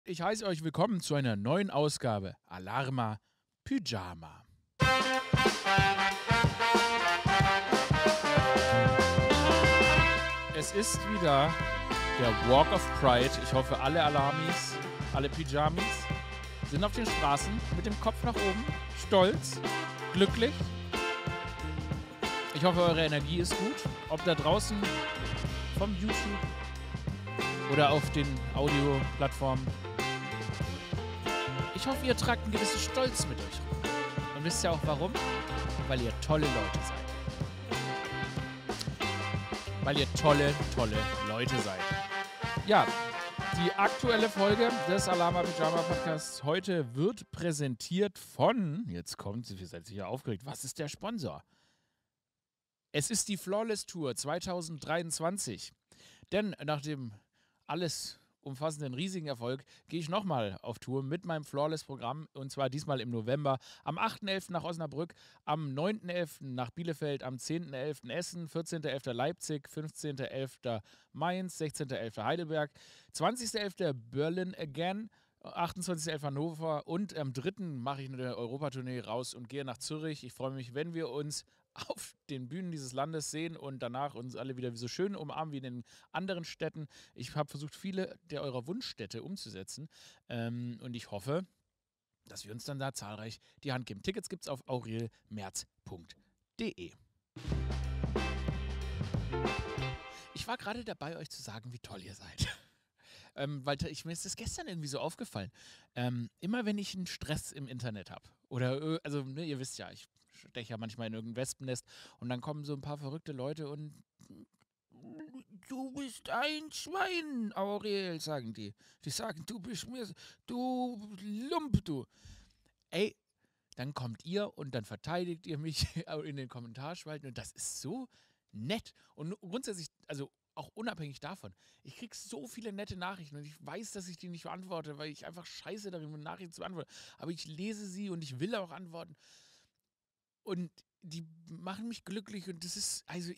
Ich heiße euch willkommen zu einer neuen Ausgabe Alarma Pyjama. Es ist wieder der Walk of Pride. Ich hoffe, alle Alarmis, alle Pyjamis sind auf den Straßen mit dem Kopf nach oben, stolz, glücklich. Ich hoffe, eure Energie ist gut. Ob da draußen vom YouTube oder auf den Audioplattformen. Ich hoffe, ihr tragt einen gewissen Stolz mit euch rum. Und wisst ihr auch warum? Weil ihr tolle Leute seid. Weil ihr tolle Leute seid. Ja, die aktuelle Folge des Alarma Pyjama Podcasts heute wird präsentiert von, jetzt kommt sie, ihr seid sicher aufgeregt, was ist der Sponsor? Es ist die Flawless Tour 2023. Denn nach dem alles umfassenden riesigen Erfolg gehe ich nochmal auf Tour mit meinem Flawless-Programm und zwar diesmal im November. Am 8.11. nach Osnabrück, am 9.11. nach Bielefeld, am 10.11. Essen, 14.11. Leipzig, 15.11. Mainz, 16.11. Heidelberg, 20.11. Berlin again, 28.11. Hannover und am 3. mache ich eine Europatournee raus und gehe nach Zürich. Ich freue mich, wenn wir uns auf den Bühnen dieses Landes sehen und danach uns alle wieder so schön umarmen wie in den anderen Städten. Ich habe versucht, viele der eurer Wunschstädte umzusetzen und ich hoffe, dass wir uns dann da zahlreich die Hand geben. Tickets gibt es auf aurelmerz.de. Ich war gerade dabei, euch zu sagen, wie toll ihr seid. Weil mir ist das gestern irgendwie so aufgefallen. Immer wenn ich einen Stress im Internet habe, oder, also, ne, ihr wisst ja, ich steche ja manchmal in irgendein Wespennest und dann kommen so ein paar verrückte Leute und du bist ein Schwein, Aurel, sagen die. Die sagen, du bist mir, du Lump, du. Ey, dann kommt ihr und dann verteidigt ihr mich in den Kommentarspalten und das ist so nett. Und grundsätzlich, also auch unabhängig davon, ich kriege so viele nette Nachrichten und ich weiß, dass ich die nicht beantworte, weil ich einfach scheiße darin bin, Nachrichten zu beantworten. Aber ich lese sie und ich will auch antworten. Und die machen mich glücklich und das ist, also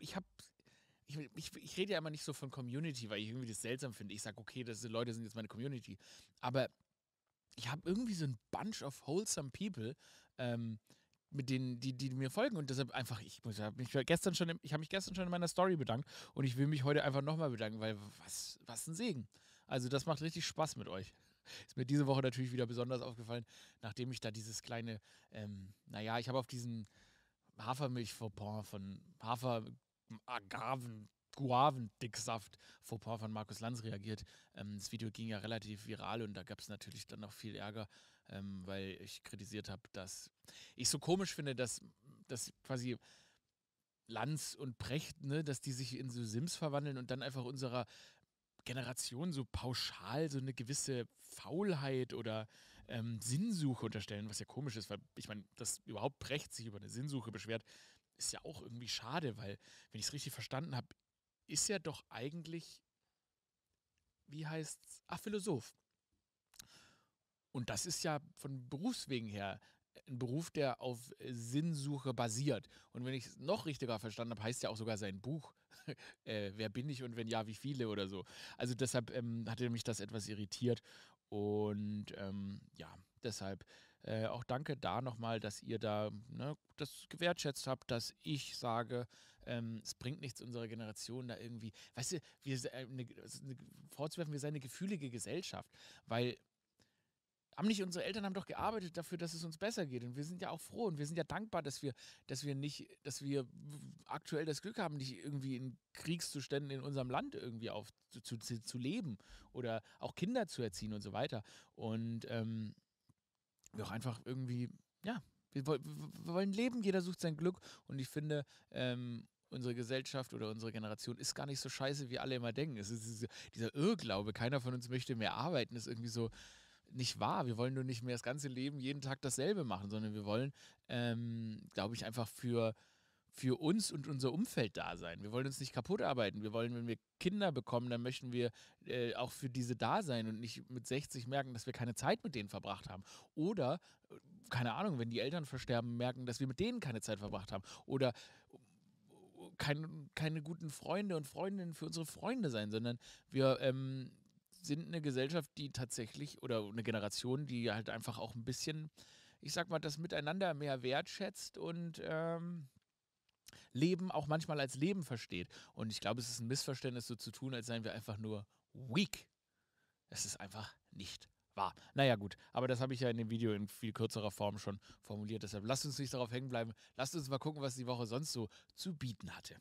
ich rede ja immer nicht so von Community, weil ich irgendwie das seltsam finde. Ich sage, okay, diese Leute sind jetzt meine Community. Aber ich habe irgendwie so ein Bunch of wholesome people, mit denen, die mir folgen und deshalb einfach, ich habe mich gestern schon in meiner Story bedankt und ich will mich heute einfach nochmal bedanken, weil was ein Segen. Also das macht richtig Spaß mit euch. Ist mir diese Woche natürlich wieder besonders aufgefallen, nachdem ich da dieses kleine, naja, ich habe auf diesen Hafermilch-Fauxpas von Agaven, Guavendicksaft Fauxpas von Markus Lanz reagiert. Das Video ging ja relativ viral und da gab es natürlich dann noch viel Ärger, weil ich kritisiert habe, dass ich so komisch finde, dass quasi Lanz und Precht, ne, dass die sich in so Sims verwandeln und dann einfach unserer Generation so pauschal so eine gewisse Faulheit oder Sinnsuche unterstellen, was ja komisch ist, weil ich meine, dass überhaupt Precht sich über eine Sinnsuche beschwert, ist ja auch irgendwie schade, weil, wenn ich es richtig verstanden habe, ist er doch eigentlich, wie heißt's, Philosoph. Und das ist ja von Berufswegen her ein Beruf, der auf Sinnsuche basiert. Und wenn ich es noch richtiger verstanden habe, heißt ja auch sogar sein Buch, wer bin ich und wenn ja, wie viele oder so. Also deshalb hatte mich das etwas irritiert. Und ja, deshalb auch danke da nochmal, dass ihr da, ne, das gewertschätzt habt, dass ich sage, es bringt nichts unserer Generation da irgendwie, weißt du, vorzuwerfen, wir seien eine gefühlige Gesellschaft, weil haben nicht unsere Eltern haben doch gearbeitet dafür, dass es uns besser geht. Und wir sind ja auch froh und wir sind ja dankbar, dass wir aktuell das Glück haben, nicht irgendwie in Kriegszuständen in unserem Land irgendwie zu leben oder auch Kinder zu erziehen und so weiter. Und wir auch einfach irgendwie, ja, wir wollen leben, jeder sucht sein Glück und ich finde, unsere Gesellschaft oder unsere Generation ist gar nicht so scheiße, wie alle immer denken. Es ist dieser Irrglaube, keiner von uns möchte mehr arbeiten, ist irgendwie so nicht wahr. Wir wollen nur nicht mehr das ganze Leben jeden Tag dasselbe machen, sondern wir wollen, glaube ich, einfach für uns und unser Umfeld da sein. Wir wollen uns nicht kaputt arbeiten. Wir wollen, wenn wir Kinder bekommen, dann möchten wir auch für diese da sein und nicht mit 60 merken, dass wir keine Zeit mit denen verbracht haben. Oder, keine Ahnung, wenn die Eltern versterben, merken, dass wir mit denen keine Zeit verbracht haben. Oder keine guten Freunde und Freundinnen für unsere Freunde sein, sondern wir sind eine Gesellschaft, die tatsächlich, oder eine Generation, die halt einfach auch ein bisschen, ich sag mal, das Miteinander mehr wertschätzt und Leben auch manchmal als Leben versteht. Und ich glaube, es ist ein Missverständnis, so zu tun, als seien wir einfach nur weak. Es ist einfach nicht wahr. Naja, gut, aber das habe ich ja in dem Video in viel kürzerer Form schon formuliert. Deshalb lasst uns nicht darauf hängen bleiben. Lasst uns mal gucken, was die Woche sonst so zu bieten hatte.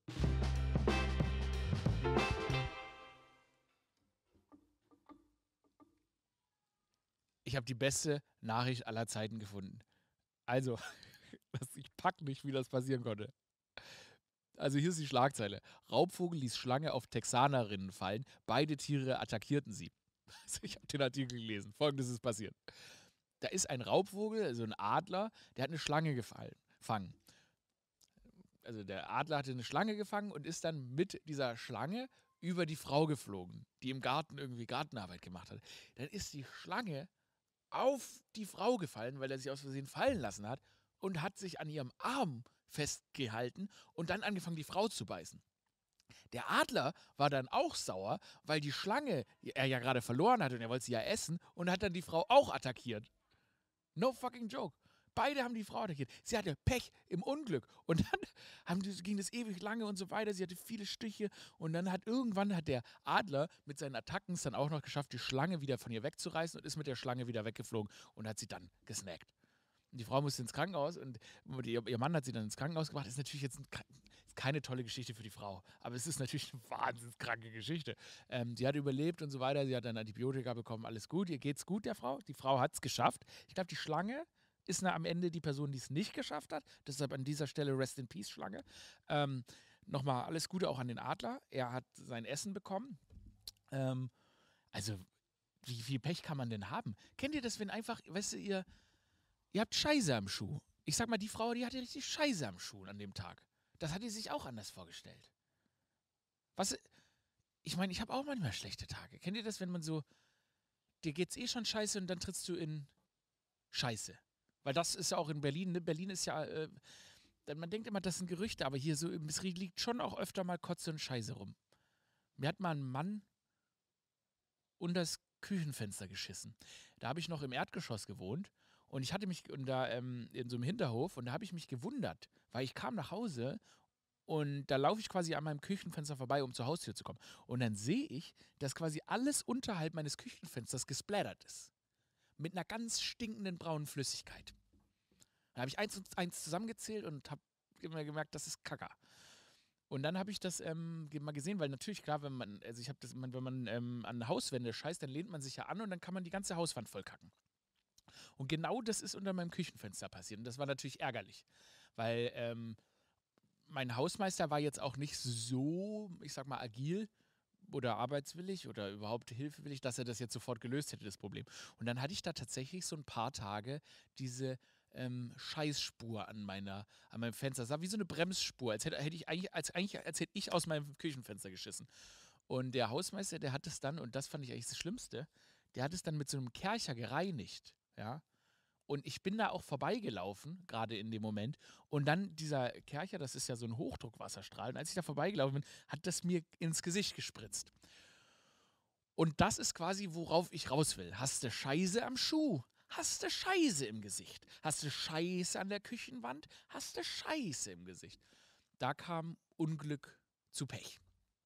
Ich habe die beste Nachricht aller Zeiten gefunden. Also, ich pack nicht, wie das passieren konnte. Also hier ist die Schlagzeile. Raubvogel ließ Schlange auf Texanerinnen fallen. Beide Tiere attackierten sie. Also ich habe den Artikel gelesen. Folgendes ist passiert. Da ist ein Raubvogel, also ein Adler, der hat eine Schlange gefangen. Also der Adler hatte eine Schlange gefangen und ist dann mit dieser Schlange über die Frau geflogen, die im Garten irgendwie Gartenarbeit gemacht hat. Dann ist die Schlange auf die Frau gefallen, weil er sich aus Versehen fallen lassen hat und hat sich an ihrem Arm festgehalten und dann angefangen, die Frau zu beißen. Der Adler war dann auch sauer, weil die Schlange er ja gerade verloren hat und er wollte sie ja essen und hat dann die Frau auch attackiert. No fucking joke. Beide haben die Frau attackiert. Sie hatte Pech im Unglück. Und dann ging das ewig lange und so weiter. Sie hatte viele Stiche. Und dann irgendwann hat der Adler mit seinen Attacken es dann auch noch geschafft, die Schlange wieder von ihr wegzureißen und ist mit der Schlange wieder weggeflogen und hat sie dann gesnackt. Und die Frau musste ins Krankenhaus und ihr Mann hat sie dann ins Krankenhaus gebracht. Das ist natürlich jetzt keine tolle Geschichte für die Frau. Aber es ist natürlich eine wahnsinnig kranke Geschichte. Sie hat überlebt und so weiter. Sie hat dann Antibiotika bekommen. Alles gut. Ihr geht's gut, der Frau. Die Frau hat es geschafft. Ich glaube, die Schlange ist am Ende die Person, die es nicht geschafft hat. Deshalb an dieser Stelle Rest in Peace, Schlange. Nochmal alles Gute auch an den Adler. Er hat sein Essen bekommen. Also, wie viel Pech kann man denn haben? Kennt ihr das, wenn einfach, weißt du, ihr habt Scheiße am Schuh. Ich sag mal, die Frau, die hatte richtig Scheiße am Schuh an dem Tag. Das hat die sich auch anders vorgestellt. Was? Ich meine, ich habe auch manchmal schlechte Tage. Kennt ihr das, wenn man so, dir geht's eh schon scheiße und dann trittst du in Scheiße? Weil das ist ja auch in Berlin, ne? Berlin ist ja, man denkt immer, das sind Gerüchte, aber hier so, es liegt schon auch öfter mal Kotze und Scheiße rum. Mir hat mal ein Mann unter das Küchenfenster geschissen. Da habe ich noch im Erdgeschoss gewohnt und ich hatte mich da in so einem Hinterhof und da habe ich mich gewundert, weil ich kam nach Hause und da laufe ich quasi an meinem Küchenfenster vorbei, um zur Haustür zu kommen. Und dann sehe ich, dass quasi alles unterhalb meines Küchenfensters gesplattert ist. Mit einer ganz stinkenden braunen Flüssigkeit. Da habe ich eins und eins zusammengezählt und habe immer gemerkt, das ist Kacke. Und dann habe ich das mal gesehen, weil natürlich, klar, wenn man an Hauswände scheißt, dann lehnt man sich ja an und dann kann man die ganze Hauswand voll kacken. Und genau das ist unter meinem Küchenfenster passiert. Und das war natürlich ärgerlich, weil mein Hausmeister war jetzt auch nicht so, ich sag mal, agil oder arbeitswillig oder überhaupt hilfewillig, dass er das jetzt sofort gelöst hätte, das Problem. Und dann hatte ich da tatsächlich so ein paar Tage diese Scheißspur an meinem Fenster. Das sah wie so eine Bremsspur, als hätte ich aus meinem Küchenfenster geschissen. Und der Hausmeister, der hat es dann, und das fand ich eigentlich das Schlimmste, der hat es dann mit so einem Kercher gereinigt, ja. Und ich bin da auch vorbeigelaufen, gerade in dem Moment. Und dann dieser Kercher, das ist ja so ein Hochdruckwasserstrahl. Und als ich da vorbeigelaufen bin, hat das mir ins Gesicht gespritzt. Und das ist quasi, worauf ich raus will. Hast du Scheiße am Schuh? Hast du Scheiße im Gesicht? Hast du Scheiße an der Küchenwand? Hast du Scheiße im Gesicht? Da kam Unglück zu Pech.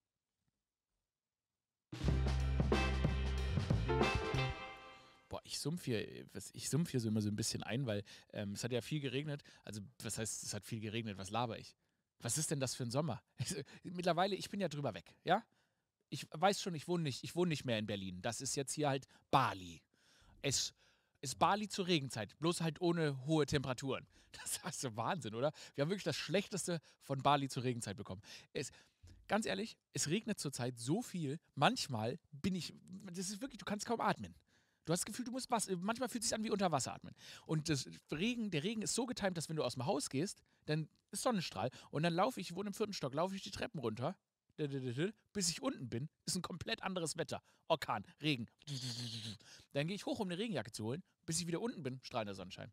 Boah, ich sumpf hier so immer so ein bisschen ein, weil es hat ja viel geregnet. Also, was heißt, es hat viel geregnet? Was laber ich? Was ist denn das für ein Sommer? Mittlerweile, ich bin ja drüber weg, ja? Ich weiß schon, ich wohne nicht mehr in Berlin. Das ist jetzt hier halt Bali. Es ist Bali zur Regenzeit, bloß halt ohne hohe Temperaturen. Das ist so Wahnsinn, oder? Wir haben wirklich das Schlechteste von Bali zur Regenzeit bekommen. Ganz ehrlich, es regnet zurzeit so viel, manchmal das ist wirklich, du kannst kaum atmen. Du hast das Gefühl, du musst manchmal fühlt es sich an wie unter Wasser atmen. Und der Regen ist so getimt, dass wenn du aus dem Haus gehst, dann ist Sonnenstrahl. Und dann ich wohne im 4. Stock, laufe ich die Treppen runter, bis ich unten bin, ist ein komplett anderes Wetter. Orkan, Regen. Dann gehe ich hoch, um eine Regenjacke zu holen, bis ich wieder unten bin, strahlender Sonnenschein.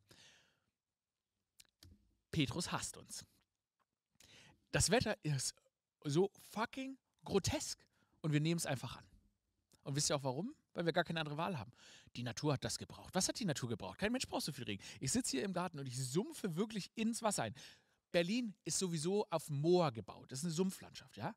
Petrus hasst uns. Das Wetter ist so fucking grotesk und wir nehmen es einfach an. Und wisst ihr auch warum? Weil wir gar keine andere Wahl haben. Die Natur hat das gebraucht. Was hat die Natur gebraucht? Kein Mensch braucht so viel Regen. Ich sitze hier im Garten und ich sumpfe wirklich ins Wasser ein. Berlin ist sowieso auf Moor gebaut. Das ist eine Sumpflandschaft, ja?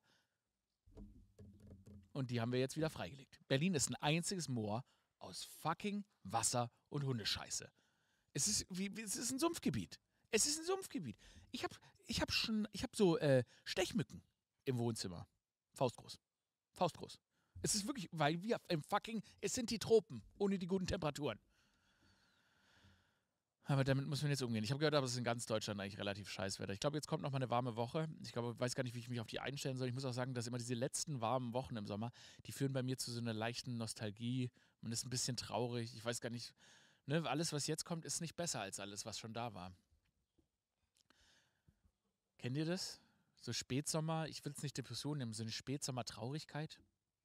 Und die haben wir jetzt wieder freigelegt. Berlin ist ein einziges Moor aus fucking Wasser und Hundescheiße. Es ist ein Sumpfgebiet. Es ist ein Sumpfgebiet. Ich hab so Stechmücken im Wohnzimmer. Faustgroß. Faustgroß. Es ist wirklich, weil es sind die Tropen ohne die guten Temperaturen. Aber damit muss man jetzt umgehen. Ich habe gehört, aber es ist in ganz Deutschland eigentlich relativ scheiß Wetter. Ich glaube, jetzt kommt noch mal eine warme Woche. Ich weiß gar nicht, wie ich mich auf die einstellen soll. Ich muss auch sagen, dass immer diese letzten warmen Wochen im Sommer, die führen bei mir zu so einer leichten Nostalgie. Man ist ein bisschen traurig. Ich weiß gar nicht, ne, alles, was jetzt kommt, ist nicht besser als alles, was schon da war. Kennt ihr das? So Spätsommer, ich will es nicht Depression nehmen, so eine Spätsommer-Traurigkeit.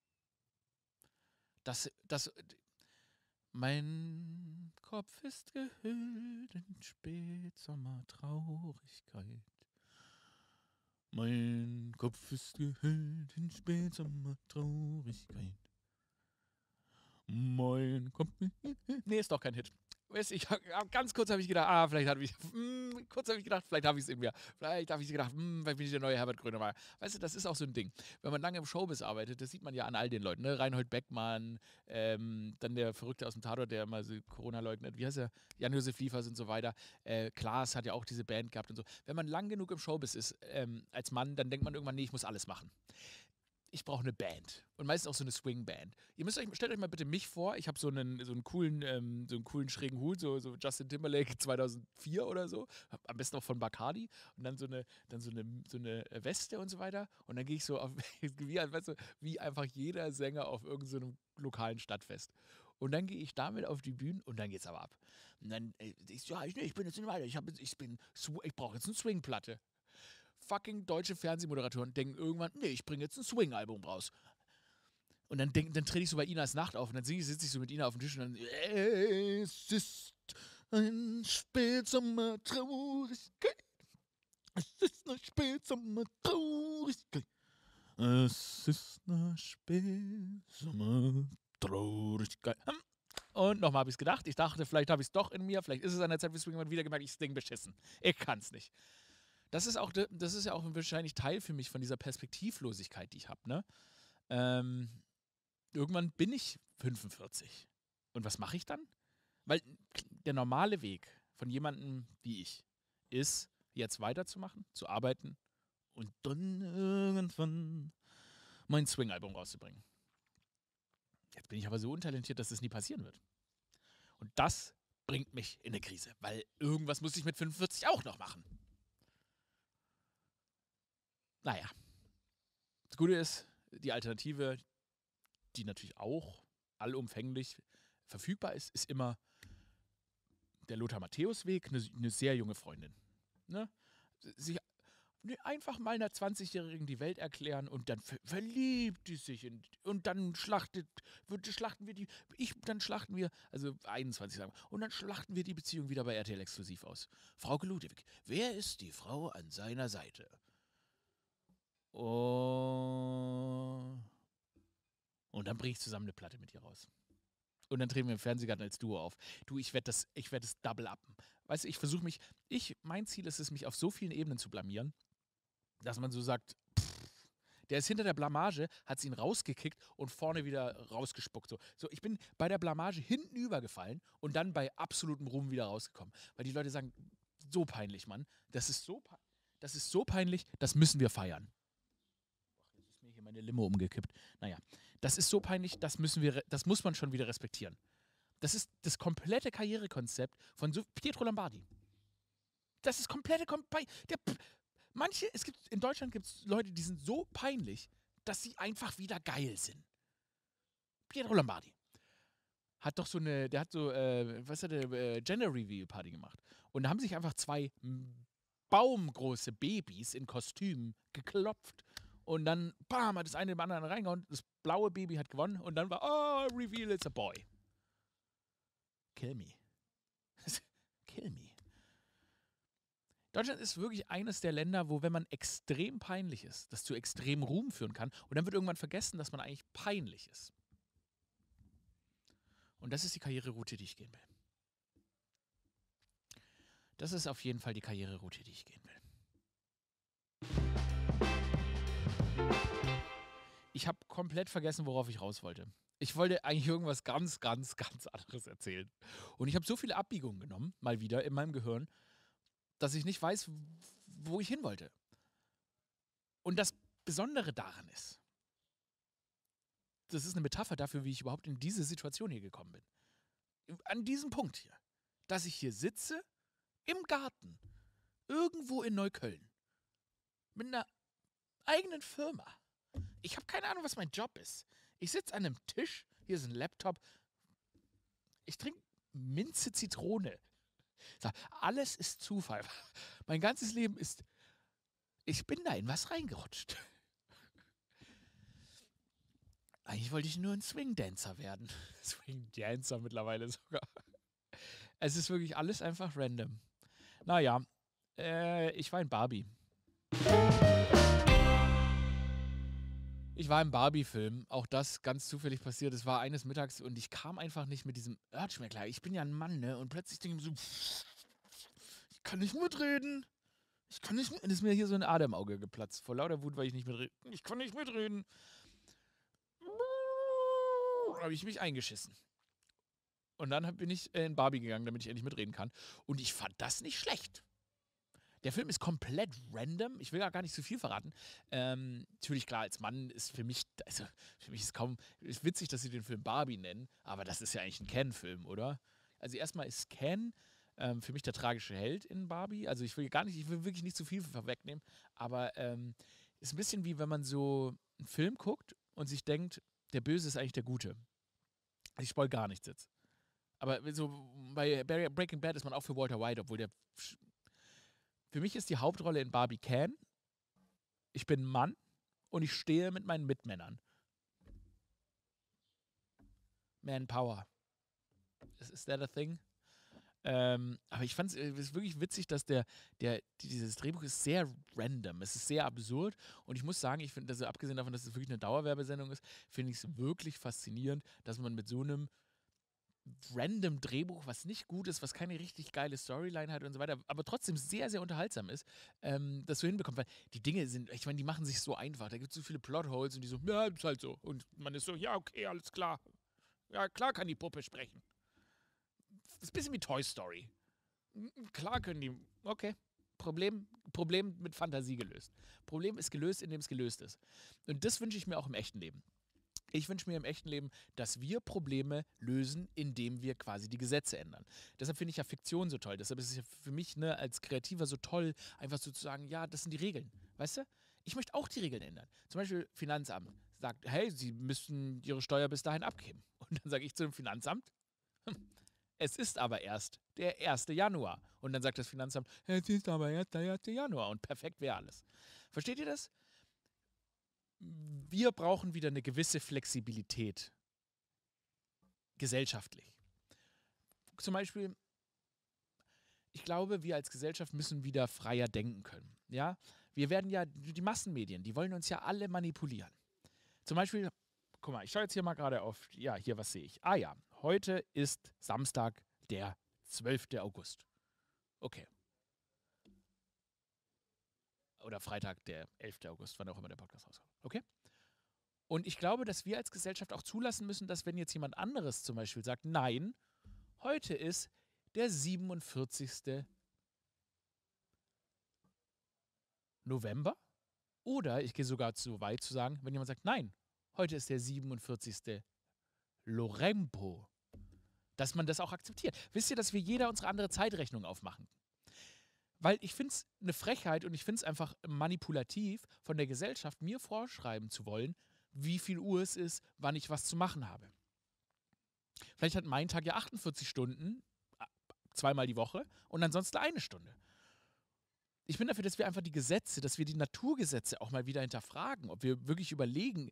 Mein Kopf ist gehüllt in Spätsommertraurigkeit. Mein Kopf ist gehüllt in Spätsommertraurigkeit. Mein Kopf. Nee, ist doch kein Hit. Weißt, ganz kurz habe ich gedacht, vielleicht habe ich es in mir. Vielleicht habe ich gedacht, vielleicht bin ich der neue Herbert Grönemeyer. Weißt du, das ist auch so ein Ding. Wenn man lange im Showbiz arbeitet, das sieht man ja an all den Leuten, ne? Reinhold Beckmann, dann der Verrückte aus dem Tatort, der immer so Corona leugnet, wie heißt er? Jan-Josef Liefers und so weiter. Klaas hat ja auch diese Band gehabt und so. Wenn man lang genug im Showbiz ist, als Mann, dann denkt man irgendwann, nee, ich muss alles machen. Ich brauche eine Band. Und meistens auch so eine Swing-Band. Stellt euch mal bitte mich vor, ich habe so einen coolen schrägen Hut, so Justin Timberlake 2004 oder so. Am besten auch von Bacardi. Und dann so eine Weste und so weiter. Und dann gehe ich so auf, wie einfach jeder Sänger auf irgendeinem lokalen Stadtfest. Und dann gehe ich damit auf die Bühne und dann geht's aber ab. Und dann, ich bin jetzt nicht weiter, ich brauche jetzt eine Swing-Platte. Fucking deutsche Fernsehmoderatoren denken irgendwann, nee, ich bringe jetzt ein Swing-Album raus. Und dann trete ich so bei Inas Nacht auf und dann sitze ich so mit Ina auf dem Tisch und dann es ist ein Spätsommertraurigkeit. Es ist eine Spätsommertraurigkeit. Es ist eine Spätsommertraurigkeit. Und nochmal habe ich es gedacht. Ich dachte, vielleicht habe ich es doch in mir. Vielleicht ist es an der Zeit für Swing und wieder gemerkt, ich das Ding beschissen. Ich kann es nicht. Das ist ja auch wahrscheinlich Teil für mich von dieser Perspektivlosigkeit, die ich habe, ne? Irgendwann bin ich 45. Und was mache ich dann? Weil der normale Weg von jemandem wie ich ist, jetzt weiterzumachen, zu arbeiten und dann irgendwann mein Swing-Album rauszubringen. Jetzt bin ich aber so untalentiert, dass das nie passieren wird. Und das bringt mich in eine Krise, weil irgendwas muss ich mit 45 auch noch machen. Naja, das Gute ist, die Alternative, die natürlich auch allumfänglich verfügbar ist, ist immer der Lothar-Matthäus-Weg, eine sehr junge Freundin. Ne? Sich einfach mal einer 20-Jährigen die Welt erklären und dann verliebt die sich und dann schlachten wir, also 21 sagen wir, und dann schlachten wir die Beziehung wieder bei RTL exklusiv aus. Frauke Ludewig, wer ist die Frau an seiner Seite? Und dann bringe ich zusammen eine Platte mit ihr raus. Und dann treten wir im Fernsehgarten als Duo auf. Du, ich werde das double uppen. Weißt du, mein Ziel ist es, mich auf so vielen Ebenen zu blamieren, dass man so sagt, der ist hinter der Blamage, hat sie ihn rausgekickt und vorne wieder rausgespuckt. So, ich bin bei der Blamage hinten übergefallen und dann bei absolutem Ruhm wieder rausgekommen. Weil die Leute sagen, so peinlich, Mann. Das ist so peinlich, das müssen wir feiern. Jetzt ist mir hier meine Limo umgekippt. Naja, das ist so peinlich, das muss man schon wieder respektieren. Das ist das komplette Karrierekonzept von Pietro Lombardi. Das ist komplette in Deutschland gibt es Leute, die sind so peinlich, dass sie einfach wieder geil sind. Pietro Lombardi hat doch Gender Reveal Party gemacht. Und da haben sich einfach zwei baumgroße Babys in Kostümen geklopft. Und dann, bam, hat das eine dem anderen reingehauen. Das blaue Baby hat gewonnen. Und dann war, reveal, it's a boy. Kill me. Kill me. Deutschland ist wirklich eines der Länder, wo, wenn man extrem peinlich ist, das zu extrem Ruhm führen kann. Und dann wird irgendwann vergessen, dass man eigentlich peinlich ist. Und das ist die Karriereroute, die ich gehen will. Das ist auf jeden Fall die Karriereroute, die ich gehen will. Ich habe komplett vergessen, worauf ich raus wollte. Ich wollte eigentlich irgendwas ganz, ganz, ganz anderes erzählen. Und ich habe so viele Abbiegungen genommen, mal wieder in meinem Gehirn, dass ich nicht weiß, wo ich hin wollte. Und das Besondere daran ist, das ist eine Metapher dafür, wie ich überhaupt in diese Situation hier gekommen bin. An diesem Punkt hier. Dass ich hier sitze, im Garten, irgendwo in Neukölln, mit einer eigenen Firma. Ich habe keine Ahnung, was mein Job ist. Ich sitze an einem Tisch, hier ist ein Laptop. Ich trinke Minze Zitrone. Alles ist Zufall. Mein ganzes Leben ist. Ich bin da in was reingerutscht. Eigentlich wollte ich nur ein Swing-Dancer werden. Swing-Dancer mittlerweile sogar. Es ist wirklich alles einfach random. Naja, ich war in Barbie. Ich war im Barbie-Film. Auch das ganz zufällig passiert. Es war eines Mittags und ich kam einfach nicht mit diesem Urge mehr klar. Ich bin ja ein Mann, ne? Und plötzlich denke ich mir so, ich kann nicht mitreden. Ich kann nicht mitreden. Ist mir hier so ein Ader im Auge geplatzt. Vor lauter Wut, weil ich nicht mitreden. Ich kann nicht mitreden. Habe ich mich eingeschissen. Und dann bin ich in Barbie gegangen, damit ich endlich mitreden kann. Und ich fand das nicht schlecht. Der Film ist komplett random. Ich will ja gar nicht zu viel verraten. Natürlich, klar, als Mann ist für mich, also für mich ist witzig, dass sie den Film Barbie nennen, aber das ist ja eigentlich ein Ken-Film, oder? Also erstmal ist Ken für mich der tragische Held in Barbie. Also ich will wirklich nicht zu viel vorwegnehmen, aber ist ein bisschen wie wenn man so einen Film guckt und sich denkt, der Böse ist eigentlich der Gute. Ich spoil gar nichts jetzt. Aber so bei Breaking Bad ist man auch für Walter White, obwohl der. Für mich ist die Hauptrolle in Barbie Ken. Ich bin ein Mann und ich stehe mit meinen Mitmännern. Manpower. Is that a thing? Aber ich fand es wirklich witzig, dass dieses Drehbuch ist sehr random. Es ist sehr absurd. Und ich muss sagen, ich finde, also abgesehen davon, dass es wirklich eine Dauerwerbesendung ist, finde ich es wirklich faszinierend, dass man mit so einem random Drehbuch, was nicht gut ist, was keine richtig geile Storyline hat und so weiter, aber trotzdem sehr, sehr unterhaltsam ist, das so hinbekommt. Weil die Dinge sind, ich meine, die machen sich so einfach. Da gibt es so viele Plotholes und die so, ja, ist halt so. Und man ist so, ja, okay, alles klar. Ja, klar kann die Puppe sprechen. Das ist ein bisschen wie Toy Story. Klar können die, okay. Problem mit Fantasie gelöst. Problem ist gelöst, indem es gelöst ist. Und das wünsche ich mir auch im echten Leben. Ich wünsche mir im echten Leben, dass wir Probleme lösen, indem wir quasi die Gesetze ändern. Deshalb finde ich ja Fiktion so toll. Deshalb ist es ja für mich als Kreativer so toll, einfach so zu sagen, ja, das sind die Regeln. Weißt du? Ich möchte auch die Regeln ändern. Zum Beispiel Finanzamt sagt, hey, Sie müssen Ihre Steuer bis dahin abgeben. Und dann sage ich zu dem Finanzamt, es ist aber erst der 1. Januar. Und dann sagt das Finanzamt, es ist aber erst der 1. Januar. Und perfekt wäre alles. Versteht ihr das? Wir brauchen wieder eine gewisse Flexibilität. Gesellschaftlich. Zum Beispiel, ich glaube, wir als Gesellschaft müssen wieder freier denken können. Ja? Wir werden ja, die Massenmedien, die wollen uns ja alle manipulieren. Zum Beispiel, guck mal, ich schaue jetzt hier mal gerade auf, ja, hier, was sehe ich? Ah ja, heute ist Samstag, der 12. August. Okay. Oder Freitag, der 11. August, wann auch immer der Podcast rauskommt. Okay? Und ich glaube, dass wir als Gesellschaft auch zulassen müssen, dass wenn jetzt jemand anderes zum Beispiel sagt, nein, heute ist der 47. November. Oder ich gehe sogar zu weit zu sagen, wenn jemand sagt, nein, heute ist der 47. Lorempo. Dass man das auch akzeptiert. Wisst ihr, dass wir jeder unsere andere Zeitrechnung aufmachen? Weil ich finde es eine Frechheit und ich finde es einfach manipulativ von der Gesellschaft, mir vorschreiben zu wollen, wie viel Uhr es ist, wann ich was zu machen habe. Vielleicht hat mein Tag ja 48 Stunden, zweimal die Woche und ansonsten eine Stunde. Ich bin dafür, dass wir einfach die Gesetze, dass wir die Naturgesetze auch mal wieder hinterfragen, ob wir wirklich überlegen,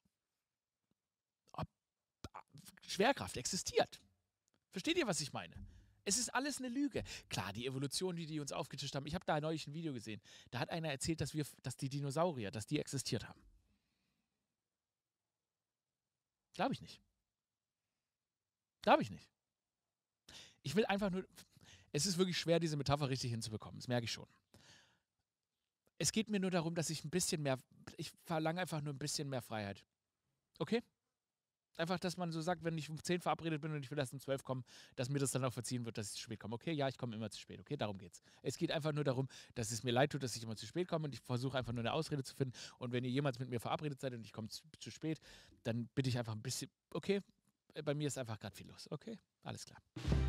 ob Schwerkraft existiert. Versteht ihr, was ich meine? Es ist alles eine Lüge. Klar, die Evolution, die uns aufgetischt haben. Ich habe da neulich ein Video gesehen. Da hat einer erzählt, dass die Dinosaurier, dass die existiert haben. Glaube ich nicht. Darf ich nicht. Ich will einfach nur. Es ist wirklich schwer, diese Metapher richtig hinzubekommen. Das merke ich schon. Es geht mir nur darum, dass ich ein bisschen mehr. Ich verlange einfach nur ein bisschen mehr Freiheit. Okay? Einfach, dass man so sagt, wenn ich um 10 verabredet bin und ich will erst um 12 kommen, dass mir das dann auch verziehen wird, dass ich zu spät komme. Okay, ja, ich komme immer zu spät. Okay, darum geht's. Es geht einfach nur darum, dass es mir leid tut, dass ich immer zu spät komme und ich versuche einfach nur eine Ausrede zu finden. Und wenn ihr jemals mit mir verabredet seid und ich komme zu spät, dann bitte ich einfach ein bisschen, okay, bei mir ist einfach gerade viel los. Okay, alles klar.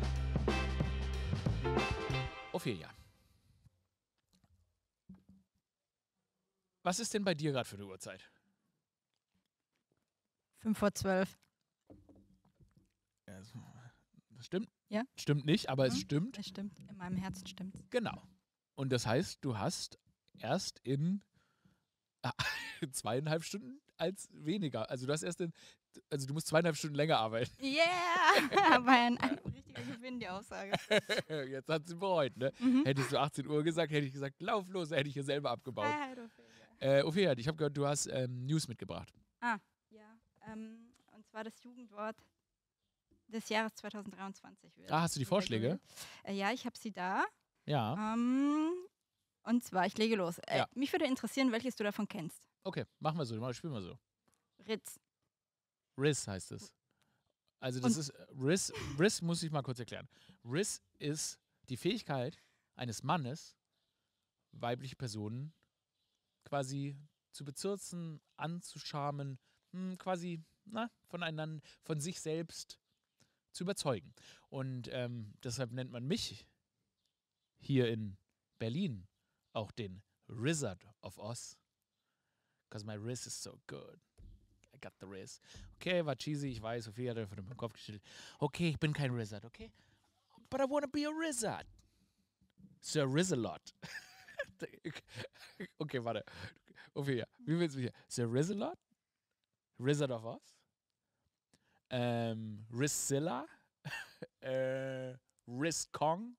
Ophelia. Was ist denn bei dir gerade für eine Uhrzeit? 11:55. Ja, das stimmt. Ja? Stimmt nicht, aber es stimmt. Es stimmt. In meinem Herzen stimmt's. Genau. Und das heißt, du hast erst in 2,5 Stunden als weniger. Also du hast erst du musst 2,5 Stunden länger arbeiten. Yeah! War ein richtiger Gewinn, die Aussage. Jetzt hat sie bereut, ne? Hättest du 18 Uhr gesagt, hätte ich gesagt, lauf los, hätte ich hier selber abgebaut. Freiheit, Ophelia. Ophelia, ich habe gehört, du hast News mitgebracht. Ja. Und zwar das Jugendwort des Jahres 2023. Hast du die Vorschläge? Ja, ich habe sie da. Ja. Und zwar, ich lege los. Ja. Mich würde interessieren, welches du davon kennst. Okay, machen wir so, spielen wir so. Ritz. Riz heißt es. Also das ist, Riz muss ich mal kurz erklären. Riz ist die Fähigkeit eines Mannes, weibliche Personen quasi zu bezirzen, anzuschamen, quasi von sich selbst zu überzeugen. Und deshalb nennt man mich hier in Berlin auch den Wizard of Oz. Because my Riz is so good. I got the Riz. Okay, war cheesy, ich weiß, Sophie hat einfach den Kopf geschüttelt. Okay, ich bin kein Wizard, okay? But I wanna be a Wizard. Sir Rizalot. Okay, warte. Ophelia, wie willst du hier? Sir Rizalot? Wizard of Oz? Rizilla? Riz Kong?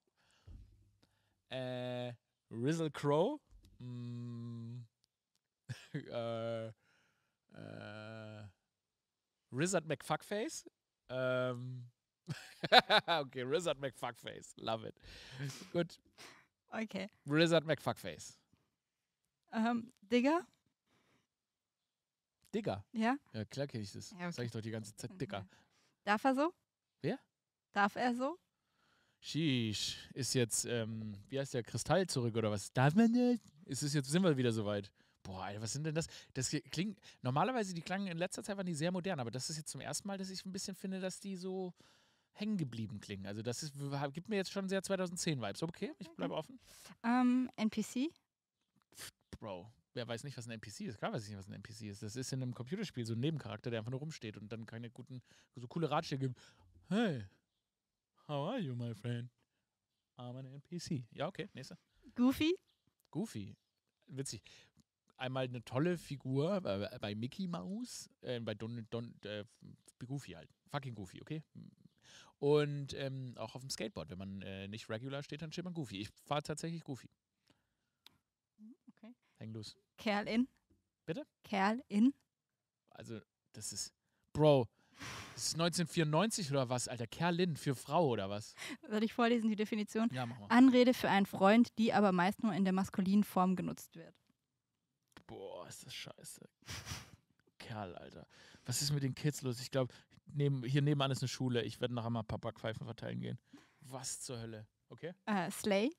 Rizzle Crow? Rizzard McFuckface? Okay, Rizzard McFuckface. Love it. Gut. Okay. Rizzard McFuckface. Digger? Digger? Ja? Ja, klar kenne ich das. Ja, okay. Sag ich doch die ganze Zeit. Digger. Darf er so? Wer? Darf er so? Sheesh. Ist jetzt, wie heißt der, Kristall zurück oder was? Darf man nicht? Sind wir wieder soweit? Boah, Alter, was sind denn das? Das klingt, normalerweise, die klangen in letzter Zeit waren die sehr modern, aber das ist jetzt zum ersten Mal, dass ich ein bisschen finde, dass die so hängen geblieben klingen. Also das gibt mir jetzt schon sehr 2010-Vibes. Okay, ich bleibe offen. NPC? Bro, wer weiß nicht, was ein NPC ist? Klar weiß ich nicht, was ein NPC ist. Das ist in einem Computerspiel so ein Nebencharakter, der einfach nur rumsteht und dann keine so coole Ratschläge gibt. Hey, how are you, my friend? I'm an NPC. Ja, okay, nächster. Goofy? Goofy. Witzig. Einmal eine tolle Figur bei Mickey Mouse, bei Goofy halt. Fucking Goofy, okay? Und auch auf dem Skateboard, wenn man nicht regular steht, dann steht man Goofy. Ich fahre tatsächlich Goofy. Okay. Häng los. Kerl in. Bitte? Kerl in. Also, das ist, Bro, das ist 1994 oder was, Alter? Kerlin für Frau oder was? Soll ich vorlesen, die Definition? Ja, mach mal. Anrede für einen Freund, die aber meist nur in der maskulinen Form genutzt wird. Boah, ist das scheiße. Kerl, Alter. Was ist mit den Kids los? Ich glaube, hier nebenan ist eine Schule. Ich werde nachher mal Papa-Pfeifen verteilen gehen. Was zur Hölle? Okay? Slay.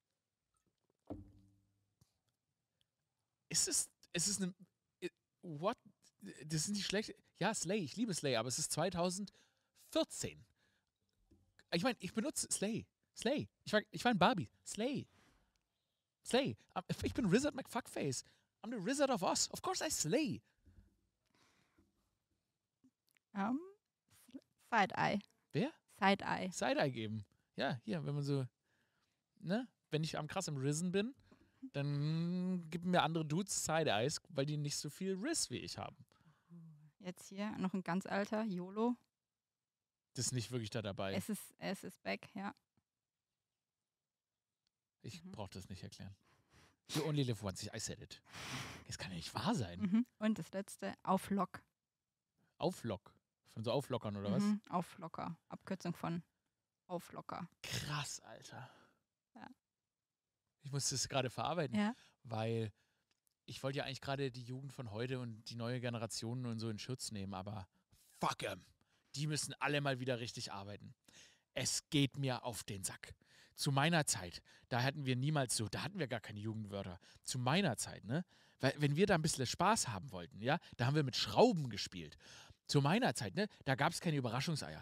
Ist es eine. What? Das sind die schlecht. Ja, Slay. Ich liebe Slay, aber es ist 2014. Ich meine, ich benutze Slay. Slay. Ich war in Barbie. Slay. Slay. Ich bin Wizard McFuckface. I'm the Wizard of Oz. Of course I slay. Side-Eye. Wer? Side-Eye. Side-Eye geben. Ja, hier, wenn man so, ne? Wenn ich am krass im Risen bin, dann geben mir andere Dudes Side-Eyes, weil die nicht so viel Riz wie ich haben. Jetzt hier noch ein ganz alter, YOLO. Das ist nicht wirklich da dabei. Es ist back, ja. Ich brauche das nicht erklären. You only live once, I said it. Das kann ja nicht wahr sein. Und das letzte, auf Lock. Auf Lock. Von so Auflockern oder was? Auflocker. Abkürzung von Auflocker. Krass, Alter. Ja. Ich musste es gerade verarbeiten, Ja. weil ich wollte ja eigentlich gerade die Jugend von heute und die neue Generation und so in Schutz nehmen, aber fuck 'em. Die müssen alle mal wieder richtig arbeiten. Es geht mir auf den Sack. Zu meiner Zeit, da hatten wir niemals so, da hatten wir gar keine Jugendwörter. Zu meiner Zeit, ne? Weil, wenn wir da ein bisschen Spaß haben wollten, ja, da haben wir mit Schrauben gespielt. Zu meiner Zeit, ne, da gab es keine Überraschungseier.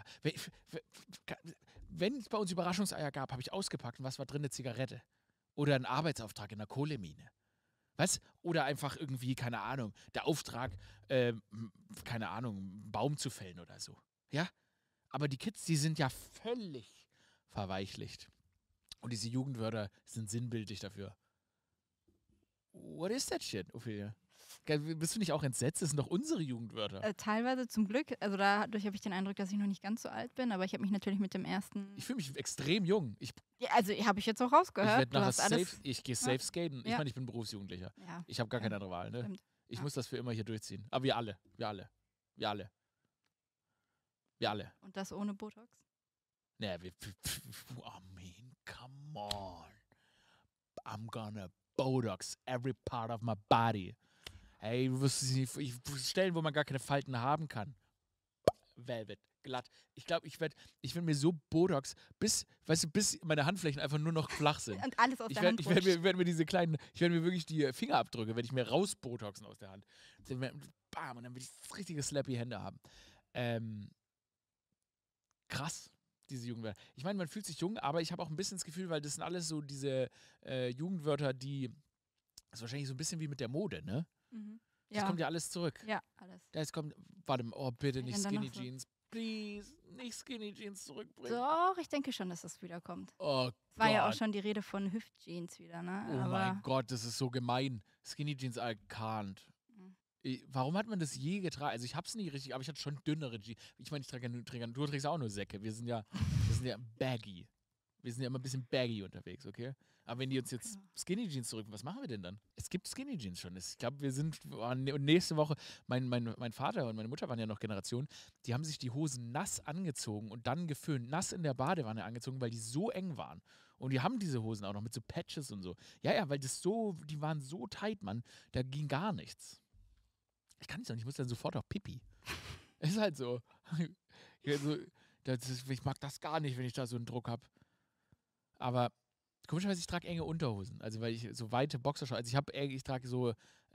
Wenn es bei uns Überraschungseier gab, habe ich ausgepackt und was war drin? Eine Zigarette. Oder ein Arbeitsauftrag in der Kohlemine. Was? Oder einfach irgendwie, keine Ahnung, der Auftrag, keine Ahnung, einen Baum zu fällen oder so. Ja? Aber die Kids, die sind ja völlig verweichlicht. Und diese Jugendwörter sind sinnbildlich dafür. What is that shit, Ophelia? Bist du nicht auch entsetzt? Das sind doch unsere Jugendwörter. Teilweise zum Glück. Also dadurch habe ich den Eindruck, dass ich noch nicht ganz so alt bin, aber ich habe mich natürlich mit dem ersten... Ich fühle mich extrem jung. Ja, also habe ich jetzt auch rausgehört. Ich gehe safe skaten. Ich Ja. meine, ich bin Berufsjugendlicher. Ja, Ich habe gar keine andere Wahl. Ne? stimmt. Ich Ja. muss das für immer hier durchziehen. Aber wir alle. Und das ohne Botox? Naja, I mean, come on. I'm gonna Botox every part of my body. Hey, du wirst Stellen, wo man gar keine Falten haben kann. Velvet, glatt. Ich glaube, ich werd mir so Botox, bis meine Handflächen einfach nur noch flach sind. Und alles aus der Hand Ich werde mir diese kleinen, ich werde mir wirklich die Fingerabdrücke, werde ich mir rausbotoxen aus der Hand. Bam, und dann will ich richtige slappy Hände haben. Krass, diese Jugendwörter. Ich meine, man fühlt sich jung, aber ich habe auch ein bisschen das Gefühl, weil das sind alles so diese Jugendwörter, das ist wahrscheinlich so ein bisschen wie mit der Mode, ne? Mhm. Das kommt ja alles zurück. Ja, alles. Das kommt, warte mal, oh bitte nicht Wenn dann Skinny noch so- Jeans. Please, nicht Skinny Jeans zurückbringen. Doch, ich denke schon, dass das wiederkommt. Oh Es war ja auch Gott. schon die Rede von Hüftjeans wieder, ne? Oh aber mein Gott, das ist so gemein. Skinny Jeans, I can't. Mhm. Warum hat man das je getragen? Also ich hab's nie richtig, aber ich hatte schon dünnere Jeans. Ich meine, du trägst auch nur Säcke. Wir sind ja baggy. Wir sind ja immer ein bisschen baggy unterwegs, okay? Aber wenn die uns jetzt Skinny Jeans zurück, was machen wir denn dann? Es gibt Skinny Jeans schon. Ich glaube, und nächste Woche, mein Vater und meine Mutter waren ja noch Generation, die haben sich die Hosen nass angezogen und dann geföhnt, nass in der Badewanne angezogen, weil die so eng waren. Und die haben diese Hosen auch noch mit so Patches und so. Ja, weil die waren so tight, Mann, da ging gar nichts. Ich kann nicht sagen, ich muss dann sofort auf Pipi. Ist halt so. Ich mag das gar nicht, wenn ich da so einen Druck habe. Aber komischerweise, ich trage enge Unterhosen. Also, weil ich so weite Boxershorts, also ich trage so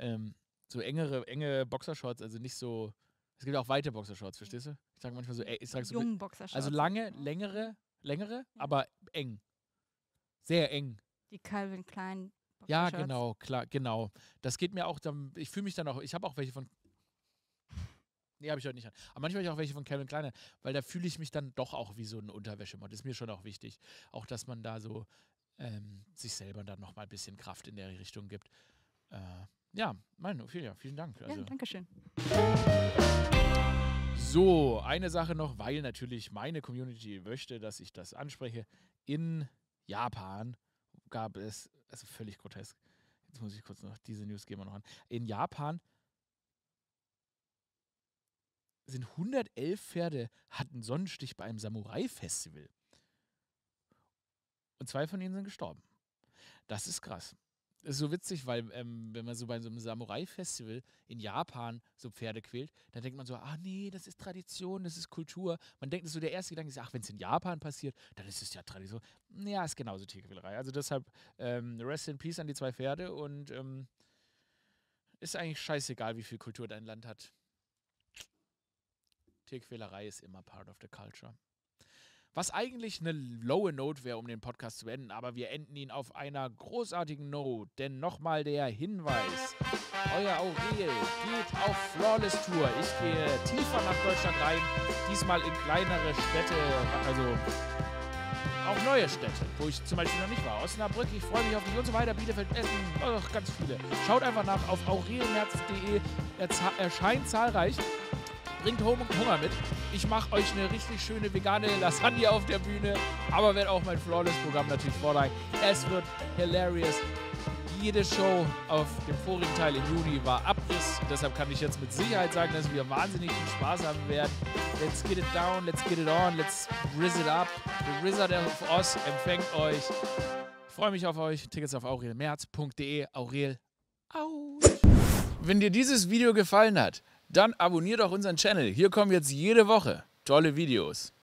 enge Boxershorts, also nicht so, es gibt auch weite Boxershorts, verstehst du? Ich trage manchmal so, ich trage so, jungen Boxershorts. also längere, aber eng. Sehr eng. Die Calvin Klein Ja, Boxershorts. genau, klar, genau. Das geht mir auch, ich fühle mich dann auch, ich habe auch welche von, nee, habe ich heute nicht an. Aber manchmal habe ich auch welche von Calvin Klein, an, weil da fühle ich mich dann doch auch wie so ein Unterwäschemod. Das ist mir schon auch wichtig. Auch, dass man da so sich selber dann nochmal ein bisschen Kraft in der Richtung gibt. Ja, Ophelia, vielen Dank. Ja, Also, danke schön. so, eine Sache noch, weil natürlich meine Community möchte, dass ich das anspreche. In Japan gab es, also völlig grotesk, jetzt muss ich kurz noch, diese News gehen wir noch an. In Japan sind 111 Pferde, hatten Sonnenstich bei einem Samurai-Festival. Und 2 von ihnen sind gestorben. Das ist krass. Das ist so witzig, weil wenn man so bei so einem Samurai-Festival in Japan so Pferde quält, dann denkt man so, nee, das ist Tradition, das ist Kultur. Man denkt, das ist so der erste Gedanke, ist, wenn es in Japan passiert, dann ist es ja Tradition. Ja, ist genauso Tierquälerei. Also deshalb rest in peace an die 2 Pferde und ist eigentlich scheißegal, wie viel Kultur dein Land hat. Tierquälerei ist immer part of the culture. Was eigentlich eine lowe Note wäre, um den Podcast zu beenden, aber wir enden ihn auf einer großartigen Note. Denn nochmal der Hinweis, euer Aurel geht auf Flawless Tour. Ich gehe tiefer nach Deutschland rein, diesmal in kleinere Städte, also auch neue Städte, wo ich zum Beispiel noch nicht war. Osnabrück, ich freue mich auf dich und so weiter, Bielefeld, Essen, ganz viele. Schaut einfach nach auf aurelmerz.de, erscheint zahlreich. Bringt Hunger mit. Ich mache euch eine richtig schöne vegane Lasagne auf der Bühne, aber werde auch mein Flawless-Programm natürlich vortragen. Es wird hilarious. jede Show auf dem vorigen Teil im Juni war Abriss. Deshalb kann ich jetzt mit Sicherheit sagen, dass wir wahnsinnig viel Spaß haben werden. Let's get it down, let's get it on, let's rizz it up. The Wizard of Oz empfängt euch. Ich freue mich auf euch. Tickets auf aurelmerz.de. Aurel, out. Wenn dir dieses Video gefallen hat, dann abonnier doch unseren Channel. Hier kommen jetzt jede Woche tolle Videos.